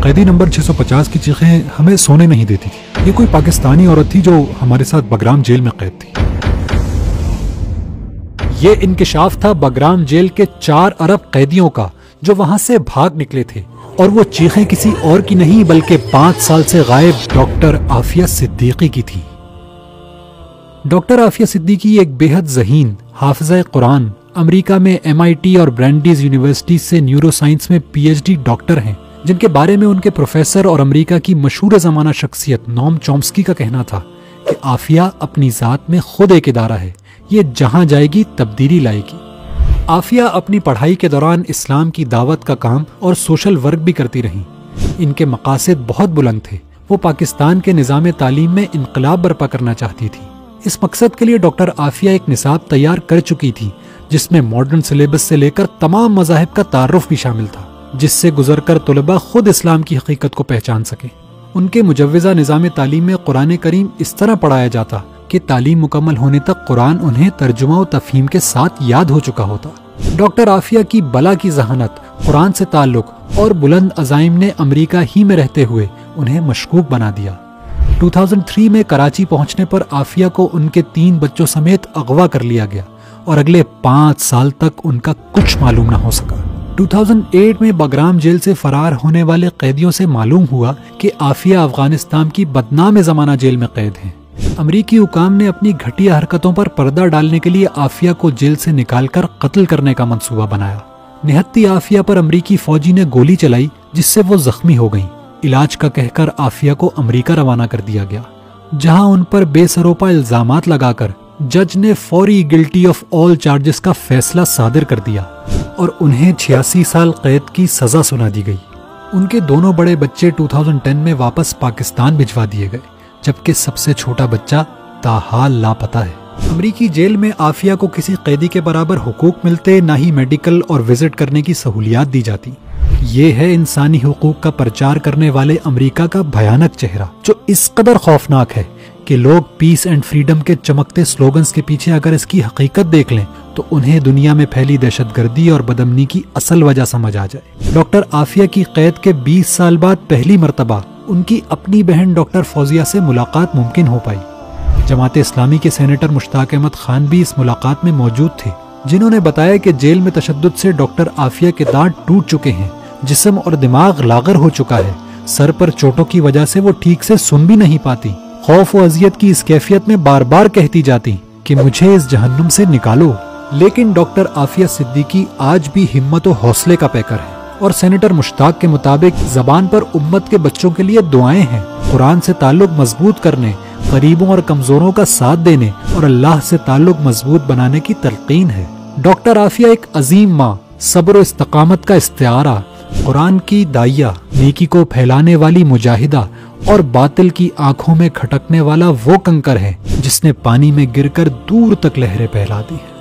कैदी नंबर 650 की चीखें हमें सोने नहीं देती थी। ये कोई पाकिस्तानी औरत थी जो हमारे साथ बगराम जेल में कैद थी। ये इंकिशाफ था बगराम जेल के 4 अरब कैदियों का जो वहां से भाग निकले थे, और वो चीखें किसी और की नहीं बल्कि 5 साल से गायब डॉक्टर आफिया सिद्दीकी की थी। डॉक्टर आफिया सिद्दीकी एक बेहद ज़हीन हाफिज़ा कुरान, अमेरिका में MIT और ब्रांडीज यूनिवर्सिटी से न्यूरोसाइंस में PhD डॉक्टर हैं, जिनके बारे में उनके प्रोफेसर और अमेरिका की मशहूर ज़माना शख्सियत नोम चॉम्स्की का कहना था कि आफिया अपनी ज़ात में खुद एक इदारा है, ये जहां जाएगी तब्दीली लाएगी। आफिया अपनी पढ़ाई के दौरान इस्लाम की दावत का काम और सोशल वर्क भी करती रहीं। इनके मकासद बहुत बुलंद थे। वो पाकिस्तान के निज़ाम तालीम में इनकलाब बर्पा करना चाहती थी। इस मकसद के लिए डॉक्टर आफिया एक निसाब तैयार कर चुकी थी, जिसमें मॉडर्न सिलेबस से लेकर तमाम मज़ाहिब का तारुफ भी शामिल था, जिससे गुजरकर तुलबा खुद इस्लाम की हकीकत को पहचान सके। उनके मुजव्वज़ा निज़ाम तालीम में कुरान करीम इस तरह पढ़ाया जाता कि तालीम मुकम्मल होने तक कुरान उन्हें तर्जुमा और तफहीम के साथ याद हो चुका होता। डॉक्टर आफिया की बला की जहानत, कुरान से ताल्लुक और बुलंद अज़ाइम ने अमेरिका ही में रहते हुए उन्हें मशकूक बना दिया। 2003 में कराची पहुंचने पर आफिया को उनके 3 बच्चों समेत अगवा कर लिया गया और अगले 5 साल तक उनका कुछ मालूम न हो सका। 2008 में बगराम जेल से फरार होने वाले कैदियों से मालूम हुआ कि आफिया अफगानिस्तान की बदनाम ज़माना जेल में कैद हैं। अमरीकी हुकाम ने अपनी घटिया हरकतों पर पर्दा डालने के लिए आफिया को जेल से निकालकर कत्ल करने का मंसूबा बनाया। निहत्ती आफिया पर अमरीकी फौजी ने गोली चलाई, जिससे वो जख्मी हो गईं। इलाज का कहकर आफिया को अमरीका रवाना कर दिया गया, जहां उन पर बेसरोपा इल्जामात लगाकर जज ने फौरी गिल्टी ऑफ ऑल चार्जेस का फैसला सादिर कर दिया और उन्हें 86 साल कैद की सजा सुना दी गई। उनके दोनों बड़े बच्चे 2010 में वापस पाकिस्तान भिजवा दिए गए, जबकि सबसे छोटा बच्चा ताहाल लापता है। अमरीकी जेल में आफिया को किसी कैदी के बराबर हुकूक मिलते, ना ही मेडिकल और विजिट करने की सहूलियात दी जाती। ये है इंसानी हुकूक का प्रचार करने वाले अमेरिका का भयानक चेहरा, जो इस कदर खौफनाक है कि लोग पीस एंड फ्रीडम के चमकते स्लोगन्स के पीछे अगर इसकी हकीकत देख लें तो उन्हें दुनिया में फैली दहशतगर्दी और बदअमनी की असल वजह समझ आ जाए। डॉक्टर आफिया की कैद के 20 साल बाद पहली मर्तबा उनकी अपनी बहन डॉक्टर फौजिया से मुलाकात मुमकिन हो पाई। जमात इस्लामी के सेनेटर मुश्ताक अहमद खान भी इस मुलाकात में मौजूद थे, जिन्होंने बताया कि जेल में तशद्दुद से डॉक्टर आफिया के दांत टूट चुके हैं, जिस्म और दिमाग लागर हो चुका है, सर पर चोटों की वजह से वो ठीक से सुन भी नहीं पाती। खौफ व अजियत की इस कैफियत में बार बार कहती जाती कि मुझे इस जहन्नुम से निकालो। लेकिन डॉक्टर आफिया सिद्दीकी आज भी हिम्मत और हौसले का पैकर है, और सेनेटर मुश्ताक के मुताबिक जबान पर उम्मत के बच्चों के लिए दुआएं हैं, कुरान से ताल्लुक मजबूत करने, गरीबों और कमजोरों का साथ देने और अल्लाह से ताल्लुक मजबूत बनाने की तलकीन है। डॉक्टर आफिया एक अजीम माँ, सब्र और इस्तकामत का इस्तिआरा, कुरान की दाइया, नेकी को फैलाने वाली मुजाहिदा और बातिल की आंखों में खटकने वाला वो कंकर है जिसने पानी में गिरकर दूर तक लहरें फैला दी है।